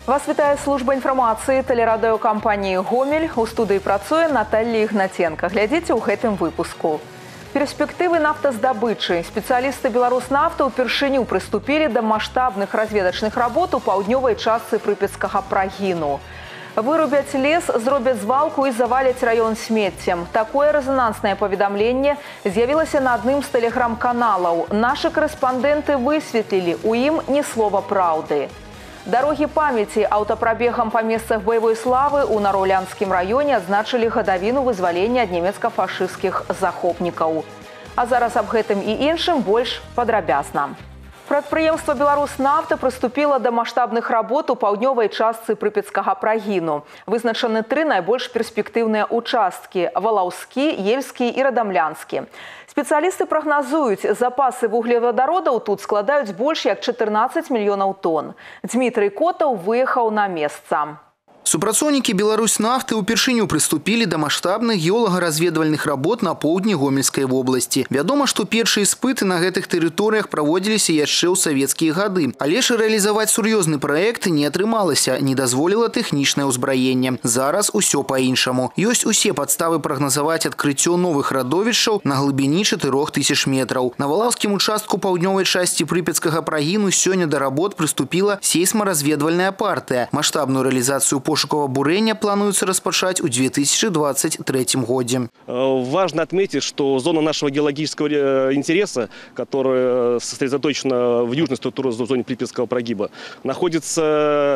Вас вітае служба інфармацыі тэлерадыёкампаніі «Гомель». У студыі працуе Наталья Ігнаценка. Глядзіце ў гэтым выпуску. Перспектывы нафтаздабычы. Спецыялісты «Беларуснафты» упершыню прыступілі да маштабных разведачных работ у паўднёвай частцы прыпецкага прагіну. Вырубяць лес, зробяць звалку і заваляць раён смеццем. Такое рэзананснае паведамленне з'явілася на адным з тэлеграм-каналаў. Нашы корэспандэнты высветлілі, у ім ні слова праўды. Дарогі памяці аўтапрабегам па месцах баявой славы ў Нараўлянскім раёне адзначылі гадавіну вызвалення ад нямецка-фашысцкіх захопнікаў. А зараз аб гэтым і іншым больш падрабязна. Прадпрыемства «Беларуснафта» прыступіла да маштабных работ у паўднёвай частцы прыпецкага прагіну. Вызначаны 3 найбольш перспектыўныя участкі – Валаўскі, Ельскі і Радамлянскі. Спецыялісты прагназуюць, запасы вуглевадародаў тут складаюць больш як 14 мільёнаў тонн. Дмітрый Котаў выехаў на месца. Супрацоўнікі «Беларуснафты» упершыню прыступілі да маштабных геолага-разведвальных работ на поўдні Гомельскай вобласці. Вядома, што першыя іспыты на гэтых тэрыторыях праводзіліся яшчэ ў савецкія гады. Але ж рэалізаваць сур'ёзны праект не атрымалася, не дазволіла тэхнічнае ўзбраенне. Зараз усё па-іншаму. Ёсць усе падставы прагназаваць адкрыццё новых радовішчаў на глыбіні 4000 метраў. На Валаўскім участку паўднёвай часці прыпецкага прагіну сёння да работ прыступіла сейсмаразведвальная партыя. Маштабную рэалізацыю пошукового бурения планируется распочать в 2023 году. Важно отметить, что зона нашего геологического интереса, которая сосредоточена в южной структуре зоны Припятского прогиба, находится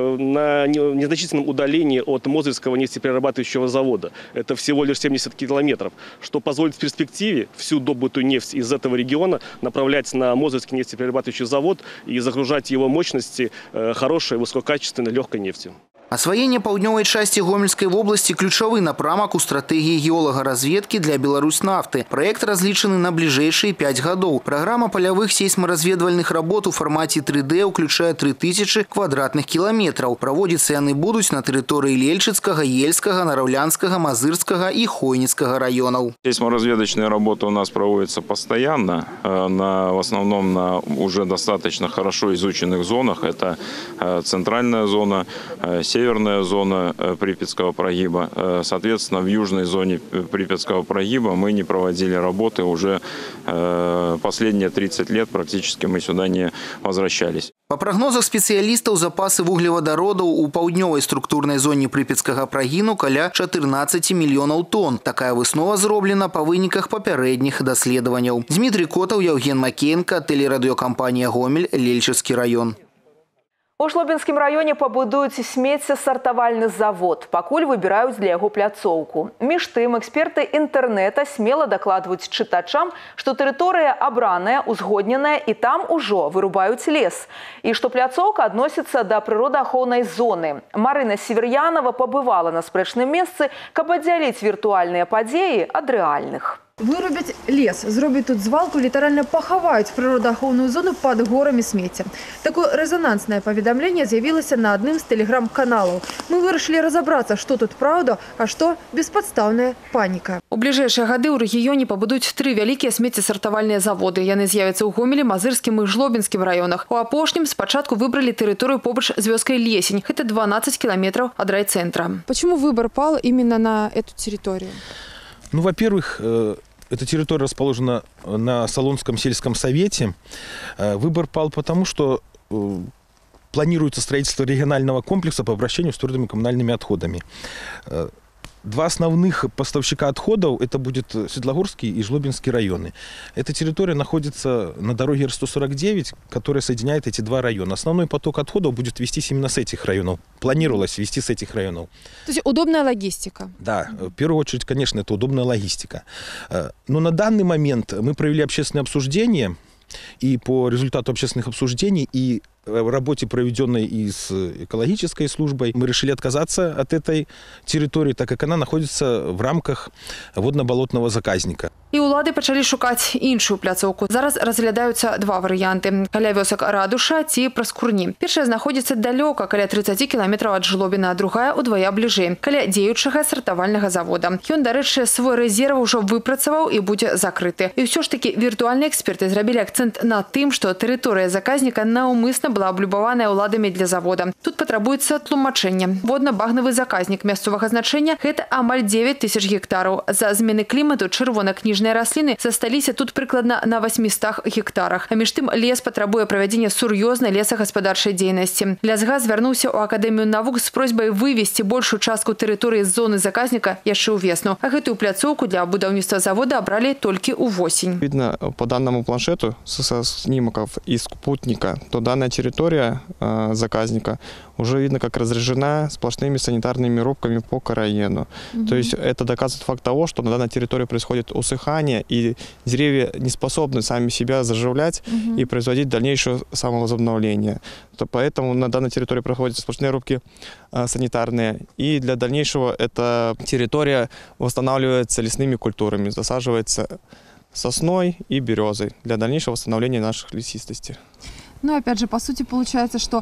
на незначительном удалении от Мозырского нефтеперерабатывающего завода. Это всего лишь 70 километров, что позволит в перспективе всю добытую нефть из этого региона направлять на Мозырский нефтеперерабатывающий завод и загружать его мощности хорошей, высококачественной, легкой нефтью. Освоение паўднёвай части Гомельской области – ключевой напрамок у стратегии геолога-разведки для «Беларуснафты». Проект различен на ближайшие 5 годов. Программа полевых сейсморазведвальных работ у формате 3D включая 3000 квадратных километров. Проводятся они будут на территории Лельчицкого, Ельского, Нараўлянского, Мазырского и Хойницкого районов. Сейсморазведочные работы у нас проводятся постоянно, в основном на уже достаточно хорошо изученных зонах. Это центральная зона, северная зона Припятского прогиба. Соответственно, в южной зоне Припятского прогиба мы не проводили работы уже последние 30 лет, практически мы сюда не возвращались. По прогнозах специалистов, запасы вуглеводородов у паўднёвай структурной зоне Припятского прогину каля 14 миллионов тонн. Такая выснова зроблена по выніках папярэдніх даследаванняў. Дмитрий Котаў, Евген Макеенко, телерадиокомпания «Гомель», Лельчицкий район. У Жлобінскім раёне пабудуюць смеццесартавальны завод, пакуль выбіраюць для яго пляцоўку. Між тым, эксперты інтэрнэта смела дакладваюць чытачам, што тэрыторыя абраная, узгодненая і там ужо вырубаюць лес. І што пляцоўка адносіцца да прыродаахоўнай зоны. Марына Север'янова пабывала на спрэчным месцы, каб аддзяліць віртуальныя падзеі ад рэальных. Вырубяць лес, зробяць тут звалку, літаральна пахаваюць прыродаахоўную зону пад горамі смецця. Такое рэзананснае паведамленне з'явілася на адным з тэлеграм-каналаў. Мы вырашылі разабрацца, што тут праўда, а што беспадстаўная паніка. У бліжэйшыя гады ў рэгіёне пабудуць 3 вялікія смеццесартавальныя заводы. Яны з'явяцца ў Гомелі, Мазырскім і Жлобінскім раёнах. У апошнім спачатку выбралі тэрыторыю побач з вёскай Лесень. Гэта 12 кіламетраў ад райцэнтра. Почему выбор пал именно на эту территорию? Ну, во-первых, эта территория расположена на Солонском сельском совете. Выбор пал потому, что планируется строительство регионального комплекса по обращению с твердыми коммунальными отходами. Два основных поставщика отходов – это будет Светлогорский и Жлобинский районы. Эта территория находится на дороге Р-149, которая соединяет эти два района. Основной поток отходов будет вестись именно с этих районов. Планировалось вести с этих районов. То есть удобная логистика? Да, в первую очередь, конечно, это удобная логистика. Но на данный момент мы провели общественное обсуждение, и по результату общественных обсуждений и в работе, проведенной и с экологической службой, мы решили отказаться от этой территории, так как она находится в рамках водно-болотного заказника. І ўлады пачалі шукаць іншую пляцоўку. Зараз разглядаюцца 2 варыянты – каля вёсак Радуша ці Праскурні. Першая знаходзіцца далёка, каля 30 кіламетраў ад Жлобіна, а другая ўдвая бліжэй, каля дзеючага сартавальнага завода. Ён, дарэчы, свой рэзерв ужо выпрацаваў і будзе закрыты. І ўсё ж такі віртуальныя эксперты зрабілі акцэнт на тым, што тэрыторыя заказніка наўмысна была аблюбаваная ўладамі для завода. Тут патрабуецца тлумачэнне. Водна-багнавы заказнік мясцовага значэння – гэта амаль 9 тысяч гектараў. За змены клімату чырвона-кніжныя расліны засталіся тут прыкладна на 800 гектарах. А між тым лес патрабуе правядзення сур'ёзнай лесагаспадарчай дзейнасці. Лясгас звярнуўся ў Акадэмію навук з просьбай вывесці большую частку тэрыторыі з зоны заказніка яшчэ ўвесну. А гэтую пляцоўку для будаўніцтва завода абралі толькі ўвосень. Видно по данному планшету со снимков из спутника, то данная территория заказника уже видно, как разрежена сплошными санитарными рубками по караену. То есть это доказывает факт того, что на данной территории происходит усыхание, и деревья не способны сами себя заживлять и производить дальнейшее самовозобновление. Поэтому на данной территории проходят сплошные рубки санитарные, и для дальнейшего эта территория восстанавливается лесными культурами, засаживается сосной и березой для дальнейшего восстановления наших лесистостей. Ну, опять же, по сути, получается, что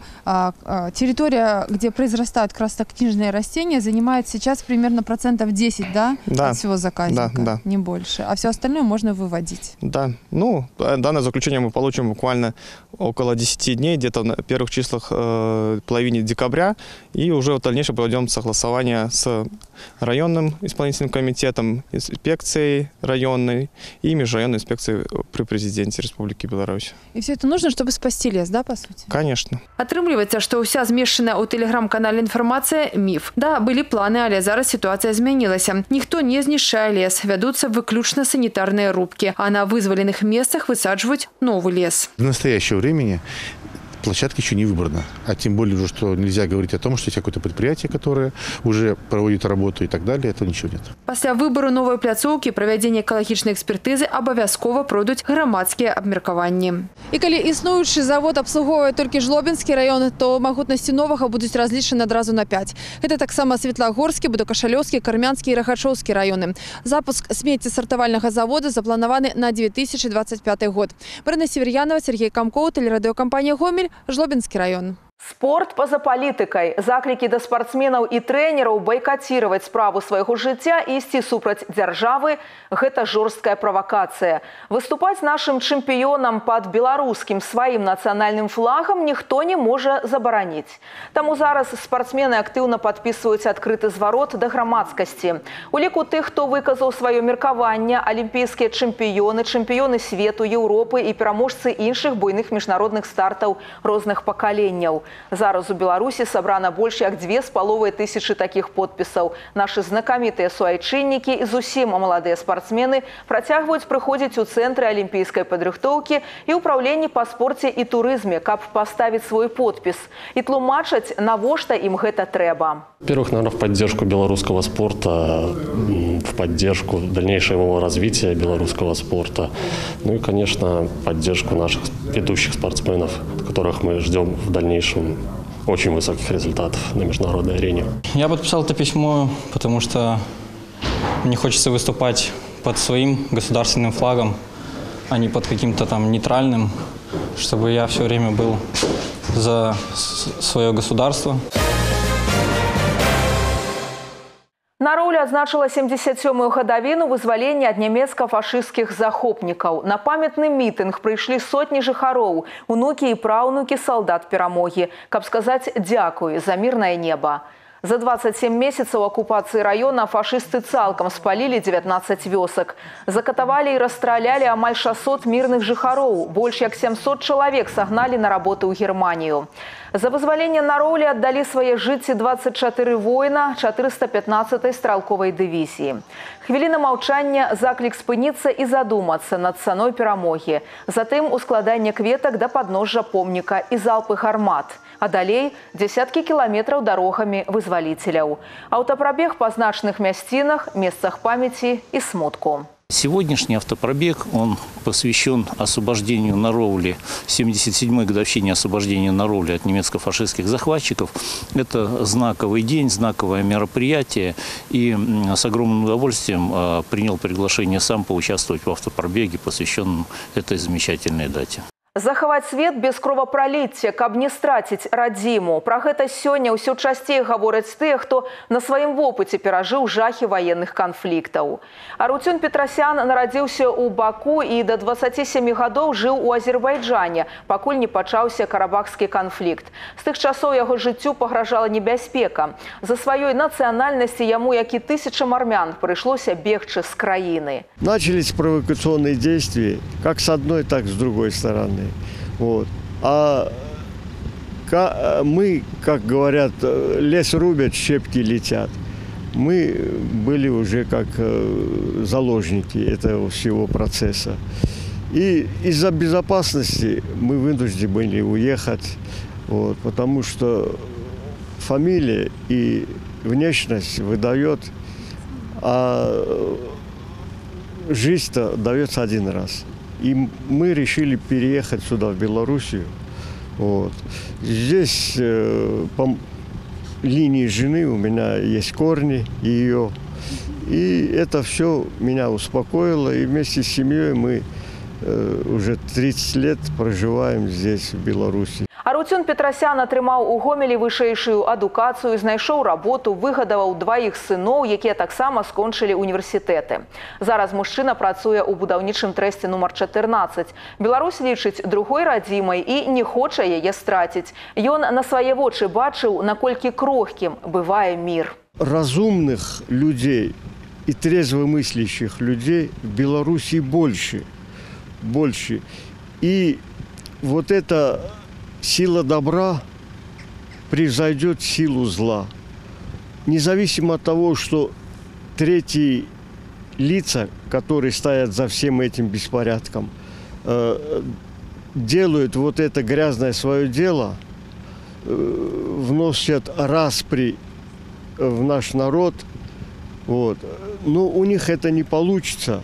территория, где произрастают краснокнижные растения, занимает сейчас примерно 10%, да, от всего заказника, да. Не больше. А все остальное можно выводить. Да, ну, данное заключение мы получим буквально около 10 дней, где-то на первых числах половине декабря, и уже в дальнейшем проведем согласование с районным исполнительным комитетом, инспекцией районной и межрайонной инспекцией при президенте Республики Беларусь. И все это нужно, чтобы спасти лес, да, по сути? Конечно. Атрымліваецца, што ўся змешчаная ў тэлеграм-канале інфармацыя – міф. Да, былі планы, але зараз сітуацыя змянілася. Ніхто не знішчае лес, вядуцца выключна санітарныя рубкі, а на вызваленых месцах высаджваюць новый лес. В настоящее время площадка еще не выбрана. А тем более, уже, что нельзя говорить о том, что есть какое-то предприятие, которое уже проводит работу и так далее. Этого ничего нет. Пасля выбору новой пляцоўкі правядзення экалагічнай экспертызы абавязкова пройдуць грамадскія абмеркаванні. І калі існуючы завод абслугоўвае толькі Жлобінскі раён, то магутнасці новага будуць разлічаны адразу на 5. Гэта таксама Светлагорскі, Будакашалёўскі, Кармянскі і Рахачоўскі раёны. Запуск смеццесартавальнага завода запланаваны на 2025 год. Марина Северьянова, Сергей Комков, телерадиокомпания «Гомель», Жлобинский район. Спорт па-за палітыкай. Заклікі да спартсменаў і трэнераў байкацировать справу свайго жыцця і ісці супраць дзяржавы – гэта жорсткая правакацыя. Выступаць нашым чэмпіёнам пад беларускім сваім нацыянальным флагам ніхто не можа забараніць. Таму зараз спартсмены актыўна падпісваюць адкрыты зварот да грамадскасці. У ліку тых, хто выказаў сваё меркаванне, алімпійскія чэмпіёны, чэмпіёны свету, Еўропы і пераможцы іншых буйных міжнародных стартаў розных пакаленняў. Зараз у Беларусі сабрана больш як 2500 такіх подпісаў. Нашы знакамітыя суайчыннікі і зусім маладыя спартсмены працягваюць прыходзіць у цэнтры алімпійскай падрыхтоўкі і ўпраўленні па спорце і турызме, каб паставіць свой подпіс. І тлумачаць, навошта ім гэта трэба. Во-первых, наверное, в поддержку белорусского спорта, в поддержку дальнейшего развития белорусского спорта. Ну и, конечно, поддержку наших ведущих спортсменов, которых мы ждем в дальнейшем очень высоких результатов на международной арене. Я подписал это письмо, потому что мне хочется выступать под своим государственным флагом, а не под каким-то там нейтральным, чтобы я все время был за свое государство. Нароўля адзначыла 77-ю гадавіну вызвалення ад нямецка-фашысцкіх захопнікаў. На памятны мітынг прыйшлі сотні жыхароў, унукі і праўнукі салдат перамогі, каб сказаць дзякуй за мірнае неба. За 27 месяцаў акупацыі раёна фашысты цалкам спалілі 19 вёсак. Закатавалі і расстралялі амаль 600 мірных жыхароў. Больш як 700 чалавек сагналі на работы ў Германію. За вызваленне Нароўлі аддалі свае жыцці 24 воіна 415-й стралковай дывізіі. Хвіліна маўчання, заклік спыніцца і задумацца над цаной перамогі. Затым ускладанне кветак да падножжа помніка і залпы гармат. А далей дзесяткі кіламетраў дарогамі вызваліцеляў. Аўтапрабег па значных мясцінах, месцах памяці і смутку. Сегодняшний автопробег, он посвящен освобождению Нароўли, 77-й годовщине освобождения Нароўли от немецко-фашистских захватчиков. Это знаковый день, знаковое мероприятие. И с огромным удовольствием принял приглашение сам поучаствовать в автопробеге, посвященном этой замечательной дате. Захаваць свет без кровапраліцця, каб не страціць радзіму. Пра гэта сёння ўсё часцей гавораць тыя, хто на сваім вопыце перажыў жахі ваенных канфліктаў. Арутюн Петросян нарадзіўся ў Баку і да 27 гадоў жыў у Азербайджане, пакуль не пачаўся карабахскі канфлікт. З тых часоў яго жыццю пагражала небяспека. За сваёй нацыянальнасці яму, як і тысячам армян, прыйшлося бегчы з краіны. Начались провокационные действия, как с одной, так и с другой стороны. Вот. А мы, как говорят, лес рубят, щепки летят. Мы были уже как заложники этого всего процесса. И из-за безопасности мы вынуждены были уехать, вот, потому что фамилия и внешность выдает, а жизнь-то дается один раз. И мы решили переехать сюда, в Белоруссию. Вот. Здесь по линии жены у меня есть корни ее. И это все меня успокоило. И вместе с семьей мы уже 30 лет проживаем здесь, в Беларуси. Арутюн Петросян атрымаў у Гомелі вышэйшую адукацыю, знайшоў работу, выгадаваў дваіх сыноў, якія таксама скончылі універсітэты. Зараз мужчына працуе ў будаўнічым трэсце нумар 14. Беларусь лічыць другой радзімай і не хоча яе страціць. Ён на свае вочы бачыў, наколькі крохкім бывае мір. Разумных людей и трезвомыслящих людей в Беларуси больше. И вот это сила добра превзойдет силу зла. Независимо от того, что третьи лица, которые стоят за всем этим беспорядком, делают вот это грязное свое дело, вносят распри в наш народ, вот. Но у них это не получится.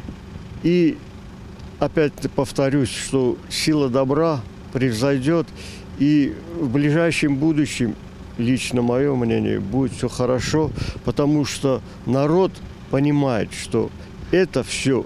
И опять повторюсь, что сила добра превзойдет, и в ближайшем будущем, лично мое мнение, будет все хорошо, потому что народ понимает, что это все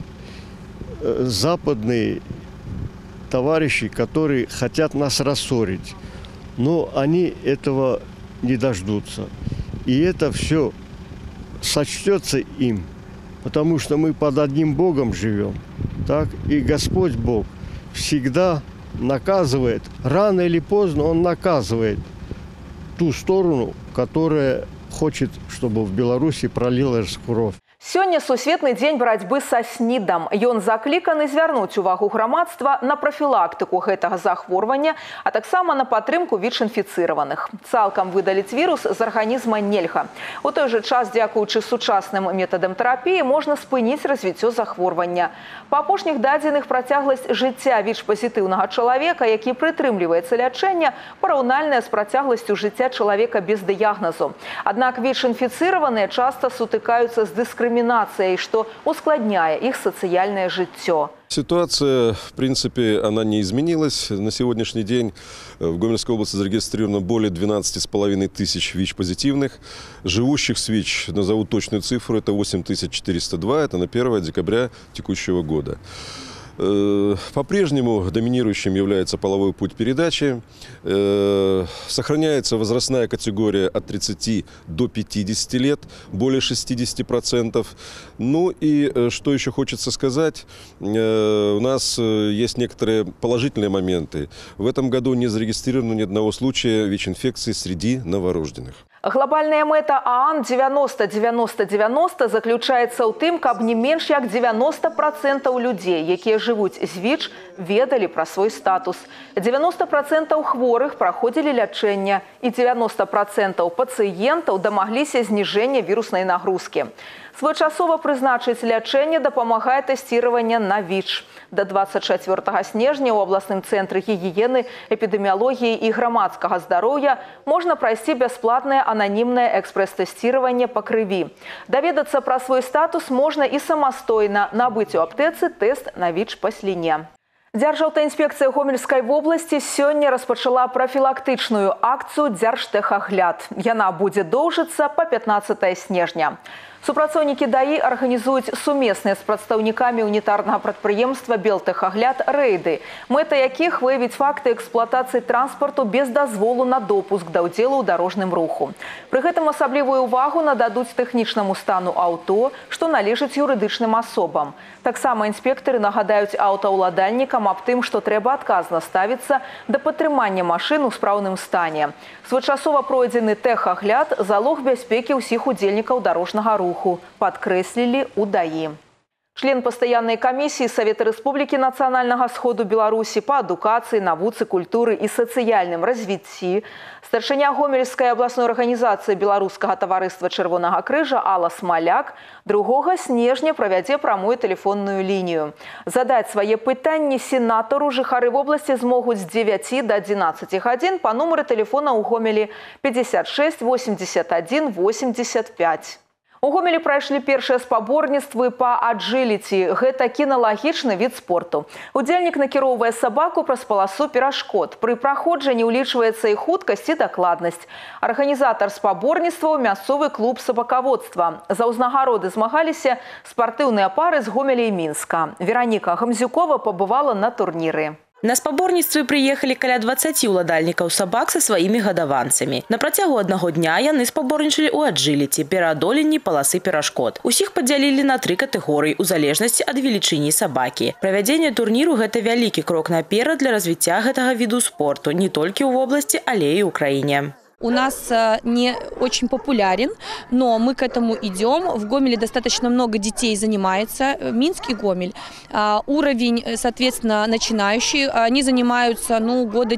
западные товарищи, которые хотят нас рассорить, но они этого не дождутся. И это все сочтется им, потому что мы под одним Богом живем, так? И Господь Бог всегда наказывает, рано или поздно Он наказывает ту сторону, которая хочет, чтобы в Беларуси пролилась кровь. Сёння сусветны дзень барацьбы са СНІДам. Ён закліканы звярнуць увагу грамадства на прафілактыку гэтага захворвання, а таксама на падтрымку ВІЧ-інфіцыраваных. Цалкам выдаліць вірус з арганізма нельга. У той жа час, дзякуючы сучасным метадам тэрапіі, можна спыніць развіццё захворвання. Па апошніх дадзеных працягласць жыцця ВІЧ-пазітыўнага чалавека, які прытрымліваецца лячэння, параўнальная з працягласцю жыцця чалавека без дыягназу. Аднак ВІЧ-інфіцыраваныя часта сутыкаюцца з дыскрымінацыяй, что ускладняет их социальное житье. Ситуация, в принципе, она не изменилась. На сегодняшний день в Гомельской области зарегистрировано более 12,5 тысяч ВИЧ-позитивных. Живущих с ВИЧ, назову точную цифру, это 8402, это на 1 декабря текущего года. По-прежнему доминирующим является половой путь передачи. Сохраняется возрастная категория от 30 до 50 лет, более 60%. Ну и что еще хочется сказать, у нас есть некоторые положительные моменты. В этом году не зарегистрировано ни одного случая ВИЧ-инфекции среди новорожденных. Глобальная мэта ААН 90-90-90 заключаецца ў тым, каб не менш як 90% людзей, якія жывуць з ВІЧ, ведалі пра свой статус. 90% хворых праходзілі лячэнне і 90% пацыентаў дамагліся зніжэння віруснай нагрузкі. Своечасова прызначыць лячэнне дапамагае тэсціраванне на ВІЧ. До 24 снежня ў абласным цэнтры гігіены, эпідэміялогіі і грамадскага здароўя можна прайсці бясплатнае ананімнае экспрэс-тэсціраванне па крыві. Даведацца пра свой статус можна і самастойна набыць у аптэцы тэст на ВІЧ па сліне. Дзяржаўтаінспекцыя Гомельскай вобласці сёння распачала прафілактычную акцыю «Дзяржтэхагляд». Яна будзе доўжыцца па 15 снежня. Супрацоўнікі ДАІ арганізуюць сумесныя з прадстаўнікамі унітарнага прадпрыемства «Белтэхагляд» рэйды, мэта якіх выявіць факты эксплуатацыі транспарту без дазволу на допуск да ўдзелу ў дарожным руху. Пры гэтым асаблівую ўвагу нададуць тэхнічнаму стану аўто, што належыць юрыдычным асобам. Таксама інспектары нагадаюць аўтаўладальнікам аб тым, што трэба адказна ставіцца да падтрымання машын у спраўным стане. Своечасова пройдзены тэхагляд – залог бяспекі ўсіх удзельнікаў дарожнага руху, падкрэслілі ў ДАІ. Член пастаяннай камісіі Савета Рэспублікі Нацыянальнага сходу Беларусі па адукацыі, навуцы, культуры і сацыяльным развіцці, старшыня Гомельскай абласной арганізацыі Беларускага таварыства Чырвонага крыжа Алла Смаляк 2 снежня правядзе прамую тэлефонную лінію. Задаць свае пытанні сенатару жыхары вобласці змогуць з 9 до 11 гадзін па нумары тэлефона ў Гомелі 56 81 85. У Гомелі прайшлі першыя спаборніцтвы па аджиліці. Гэта кіналагічны від спорту. Удзельнік накіроўвае сабаку праз паласу перашкод. Пры праходжанні ўлічваецца і хуткасць, і дакладнасць. Арганізатар спаборніцтваў – мясцовы клуб сабакаводства. За ўзнагароды змагаліся спартыўныя пары з Гомеля і Мінска. Вераніка Гамзюкова пабывала на турніры. На спаборніцтвы прыехалі каля 20 уладальнікаў сабак са сваімі гадаванцамі. На працягу аднаго дня яны спаборнічалі ў аджиліці, пераадоленні паласы перашкод. Усіх падзялілі на 3 катэгорыі у залежнасці ад велічыні сабакі. Правядзенне турніру – гэта вялікі крок наперад для развіцця гэтага віду спорту не толькі ў вобласці, але і ў краіне. У нас не очень популярен, но мы к этому идем. В Гомеле достаточно много детей занимается, Минск и Гомель. Уровень, соответственно, начинающий. Они занимаются, года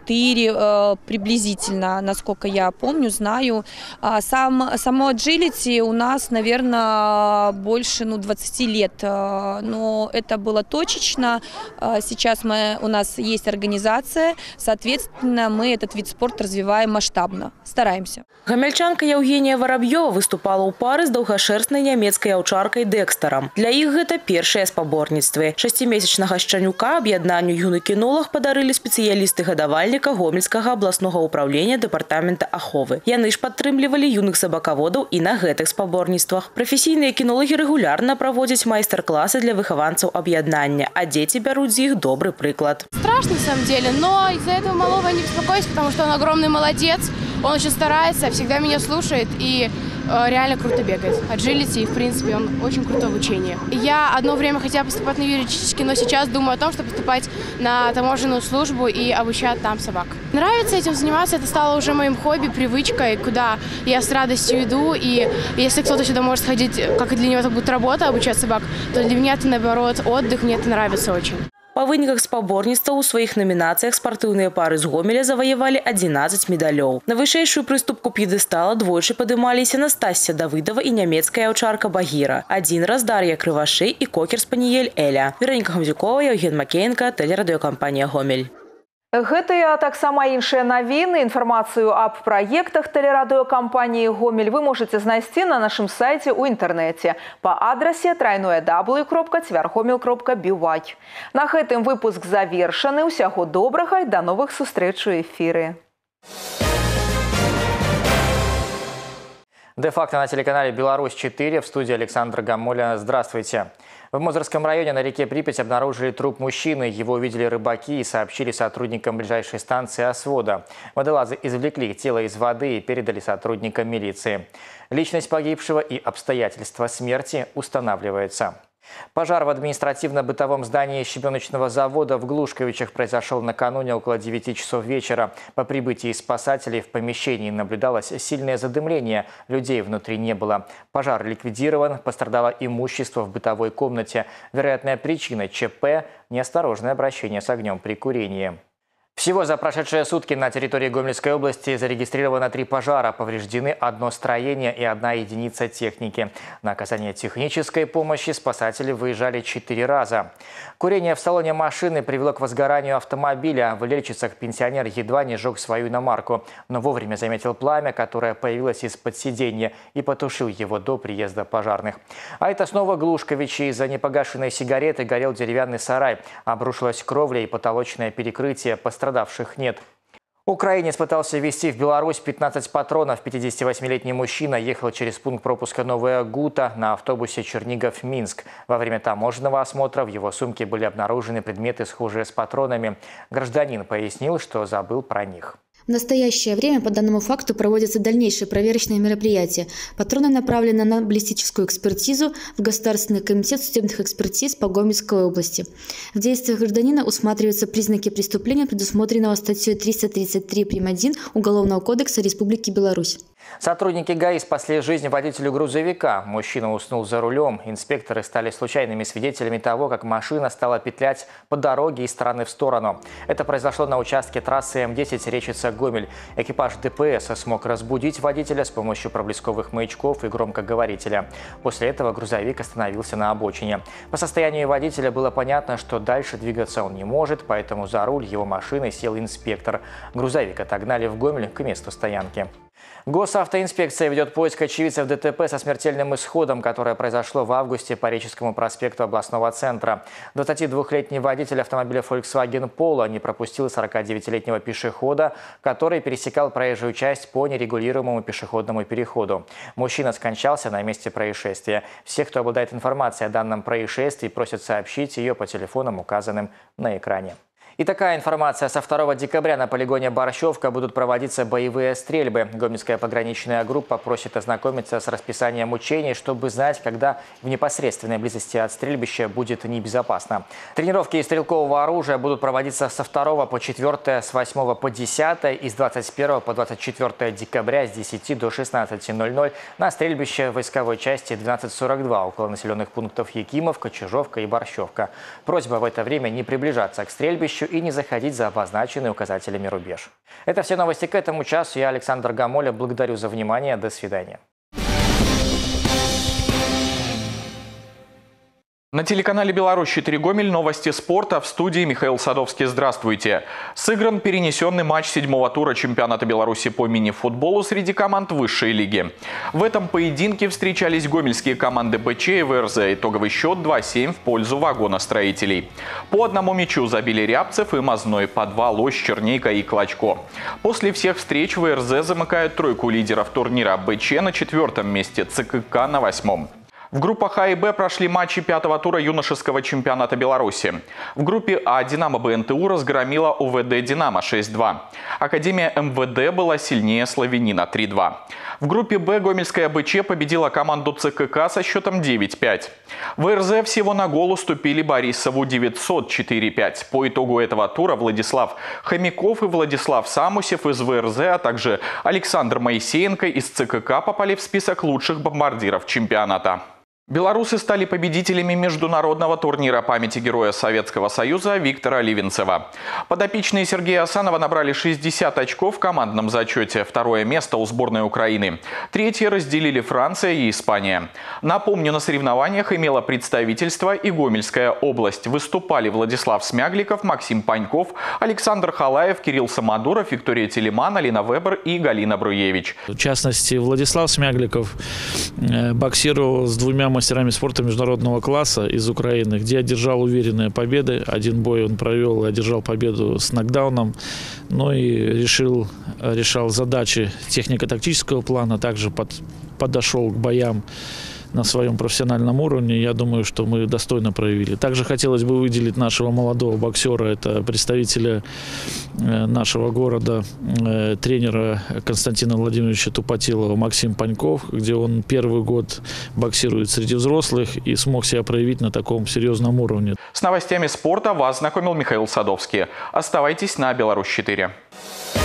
4 приблизительно, насколько я помню, знаю. Само аджилити у нас, наверное, больше 20 лет. Но это было точечно. Сейчас у нас есть организация, соответственно, мы этот вид спорта развиваем масштабно. Стараемся. Гамельчанка Евгения Воробьева выступала ў пары з даўгашэрстнай нямецкай аўчаркай Дэкстарам. Для іх гэта першыя спаборніцтвы. 6-месячнага шчанюка аб'яднанню юны кінолаг падарылі спецыялісты гадавальніка Гомельскага абласнога ўправлення дэпартамента аховы. Яны ж падтрымлівалі юных сабакаводаў і на гэтых спаборніцтвах. Прафесійныя кінолагі рэгулярна праводзяць майстар-класы для выхаванцаў аб'яднання, а дзеці бяруць з іх добры прыклад. Страшно, на самом деле, но из-за этого малого не беспокоюсь, потому что он огромный молодец. Он очень старается, всегда меня слушает и реально круто бегает. Аджилити, и в принципе он очень круто в учении. Я одно время хотела поступать на юридический, но сейчас думаю о том, чтобы поступать на таможенную службу и обучать там собак. Нравится этим заниматься, это стало уже моим хобби, привычкой, куда я с радостью иду. И если кто-то сюда может ходить, как и для него это будет работа, обучать собак, то для меня это наоборот отдых, мне это нравится очень. Па выніках спаборніцтваў у сваіх намінацыях спартыўныя пары з Гомеля заваявалі 11 медалёў. На вышэйшую прыступку п'едэстала двойчы падымаліся Настасья Давыдова і нямецкая аўчарка Багіра. Адзін раз Дар'я Крывашэй і кокер-спаніель Эля. Вераніка Гамзюкова, Евген Макеенка, тэлерадыёкампанія «Гомель». Гэтыя таксама іншыя навіны, інфармацыю аб праектах тэлерадыёкампаніі «Гомель» вы можаце знайсці на нашым сайце ў інтэрнэце па адрасе www.tvrgomel.by. На гэтым выпуск завершаны. Усяго добрага і да новых сустрэч у эфіры. Де-факто на телеканале «Беларусь-4», в студии Александра Гамоля. Здравствуйте. В Мозырском районе на реке Припять обнаружили труп мужчины. Его увидели рыбаки и сообщили сотрудникам ближайшей станции Освода. Водолазы извлекли тело из воды и передали сотрудникам милиции. Личность погибшего и обстоятельства смерти устанавливаются. Пожар в административно-бытовом здании щебеночного завода в Глушковичах произошел накануне около 9 часов вечера. По прибытии спасателей в помещении наблюдалось сильное задымление. Людей внутри не было. Пожар ликвидирован, пострадало имущество в бытовой комнате. Вероятная причина ЧП – неосторожное обращение с огнем при курении. Всего за прошедшие сутки на территории Гомельской области зарегистрировано 3 пожара. Повреждены 1 строение и 1 единица техники. На оказание технической помощи спасатели выезжали 4 раза. Курение в салоне машины привело к возгоранию автомобиля. В Лельчицах пенсионер едва не сжег свою иномарку, но вовремя заметил пламя, которое появилось из-под сиденья, и потушил его до приезда пожарных. А это снова Глушковичи. Из-за непогашенной сигареты горел деревянный сарай. Обрушилась кровля и потолочное перекрытие. Пострадавших нет. Украинец пытался ввезти в Беларусь 15 патронов. 58-летний мужчина ехал через пункт пропуска Новая Гута на автобусе Чернигов-Минск. Во время таможенного осмотра в его сумке были обнаружены предметы, схожие с патронами. Гражданин пояснил, что забыл про них. В настоящее время по данному факту проводятся дальнейшие проверочные мероприятия. Патроны направлены на баллистическую экспертизу в Государственный комитет судебных экспертиз по Гомельской области. В действиях гражданина усматриваются признаки преступления, предусмотренного статьей 333 прим. 1 Уголовного кодекса Республики Беларусь. Сотрудники ГАИ спасли жизнь водителю грузовика. Мужчина уснул за рулем. Инспекторы стали случайными свидетелями того, как машина стала петлять по дороге из стороны в сторону. Это произошло на участке трассы М10 Речица-Гомель. Экипаж ДПС смог разбудить водителя с помощью проблесковых маячков и громкоговорителя. После этого грузовик остановился на обочине. По состоянию водителя было понятно, что дальше двигаться он не может, поэтому за руль его машины сел инспектор. Грузовик отогнали в Гомель к месту стоянки. Госавтоинспекция ведет поиск очевидцев ДТП со смертельным исходом, которое произошло в августе по Реческому проспекту областного центра. 22-летний водитель автомобиля Volkswagen Polo не пропустил 49-летнего пешехода, который пересекал проезжую часть по нерегулируемому пешеходному переходу. Мужчина скончался на месте происшествия. Всех, кто обладает информацией о данном происшествии, просят сообщить ее по телефонам, указанным на экране. И такая информация. Со 2 декабря на полигоне Борщевка будут проводиться боевые стрельбы. Гомельская пограничная группа просит ознакомиться с расписанием учений, чтобы знать, когда в непосредственной близости от стрельбища будет небезопасно. Тренировки из стрелкового оружия будут проводиться со 2 по 4, с 8 по 10 и с 21 по 24 декабря с 10 до 16:00 на стрельбище войсковой части 1242 около населенных пунктов Якимовка, Чижовка и Борщевка. Просьба в это время не приближаться к стрельбищу и не заходить за обозначенный указателями рубеж. Это все новости к этому часу. Я, Александр Гамоля, благодарю за внимание. До свидания. На телеканале «Беларусь-4 Гомель» новости спорта. В студии Михаил Садовский. Здравствуйте. Сыгран перенесенный матч 7-го тура чемпионата Беларуси по мини-футболу среди команд высшей лиги. В этом поединке встречались гомельские команды БЧ и ВРЗ. Итоговый счет 2-7 в пользу вагоностроителей. По одному мячу забили Рябцев и Мазной, по 2 Лось, Чернейка и Клочко. После всех встреч ВРЗ замыкают тройку лидеров турнира. БЧ на 4-м месте, ЦКК на 8-м. В группах А и Б прошли матчи 5-го тура юношеского чемпионата Беларуси. В группе А «Динамо БНТУ» разгромила УВД «Динамо» 6-2. Академия МВД была сильнее «Славянина» 3-2. В группе Б гомельская БЧ победила команду ЦКК со счетом 9-5. ВРЗ всего на гол уступили Борисову 900 4-5. По итогу этого тура Владислав Хомяков и Владислав Самусев из ВРЗ, а также Александр Моисеенко из ЦКК попали в список лучших бомбардиров чемпионата. Белорусы стали победителями международного турнира памяти Героя Советского Союза Виктора Ливенцева. Подопечные Сергея Асанова набрали 60 очков в командном зачете. Второе место у сборной Украины. Третье разделили Франция и Испания. Напомню, на соревнованиях имела представительство и Гомельская область. Выступали Владислав Смягликов, Максим Паньков, Александр Халаев, Кирилл Самодуров, Виктория Телеман, Алина Вебер и Галина Бруевич. В частности, Владислав Смягликов боксировал с двумя мастерами спорта международного класса из Украины, где одержал уверенные победы. Один бой он провел и одержал победу с нокдауном, но и решал задачи технико-тактического плана, также подошел к боям на своем профессиональном уровне. Я думаю, что мы достойно проявили. Также хотелось бы выделить нашего молодого боксера, это представителя нашего города, тренера Константина Владимировича Тупотилова Максим Паньков, где он первый год боксирует среди взрослых и смог себя проявить на таком серьезном уровне. С новостями спорта вас знакомил Михаил Садовский. Оставайтесь на «Беларусь-4».